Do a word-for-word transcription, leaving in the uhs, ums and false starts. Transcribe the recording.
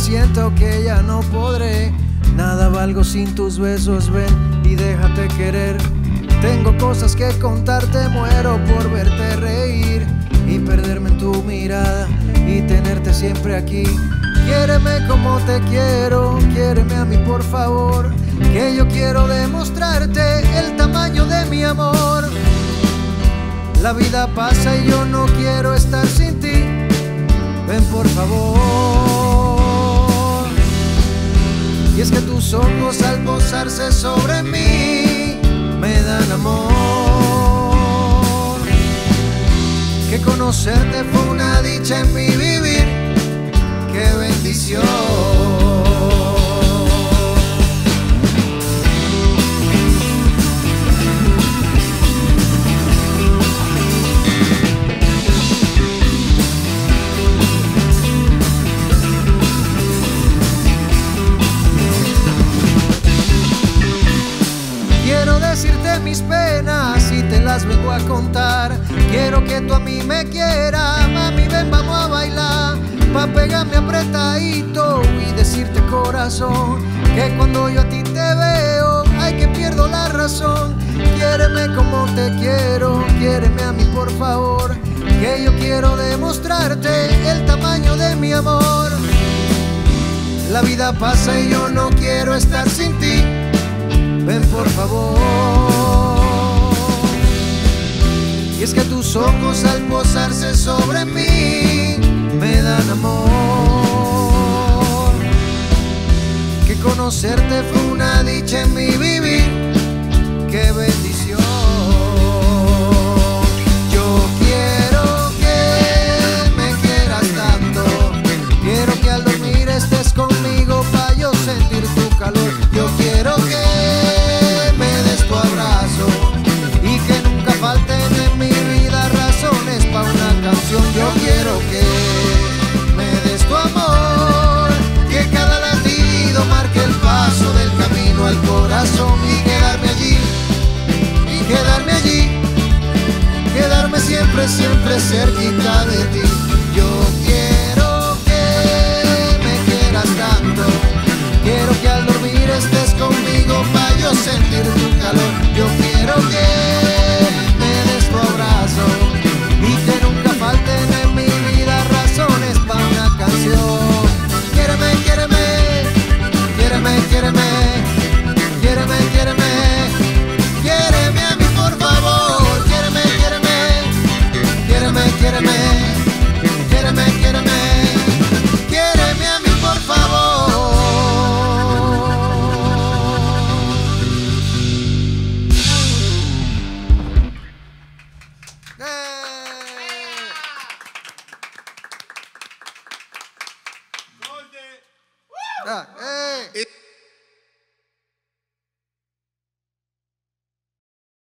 siento que ya no podré. Nada valgo sin tus besos, ven y déjate querer. Tengo cosas que contarte, muero por verte reír y perderme en tu mirada y tenerte siempre aquí. Quiéreme como te quiero, quiéreme a mí por favor, que yo quiero demostrarte el tamaño de mi amor. La vida pasa y yo no quiero estar sin ti, ven por favor. Y es que tus ojos al posarse sobre mí me dan amor. Que conocerte fue una dicha en mi vivir, qué bendición. Quiero decirte mis penas y te las vengo a contar. Quiero que tú a mí me quieras, mami, ven, vamos a bailar. Pa' pegarme apretadito y decirte corazón, que cuando yo a ti te veo, ay, que pierdo la razón. Quiéreme como te quiero, quiéreme a mí por favor, que yo quiero demostrarte el tamaño de mi amor. La vida pasa y yo no quiero estar sin ti, ven por favor. Y es que tus ojos al posarse sobre mí me dan amor. Que conocerte fue una dicha en mi vivir, qué bendición. Yo quiero que me quieras tanto, quiero que al dormir estés conmigo pa' yo sentir tu calor. Yo quiero que me des tu abrazo y que nunca falten en mi vida razones pa' una canción. Yo quiero que me des tu amor, que cada latido marque el paso del camino al corazón, y quedarme allí, y quedarme allí, quedarme siempre, siempre cerquita de ti. Yo quiero que me quieras tanto, quiero que al dormir estés conmigo pa' yo sentir tu calor.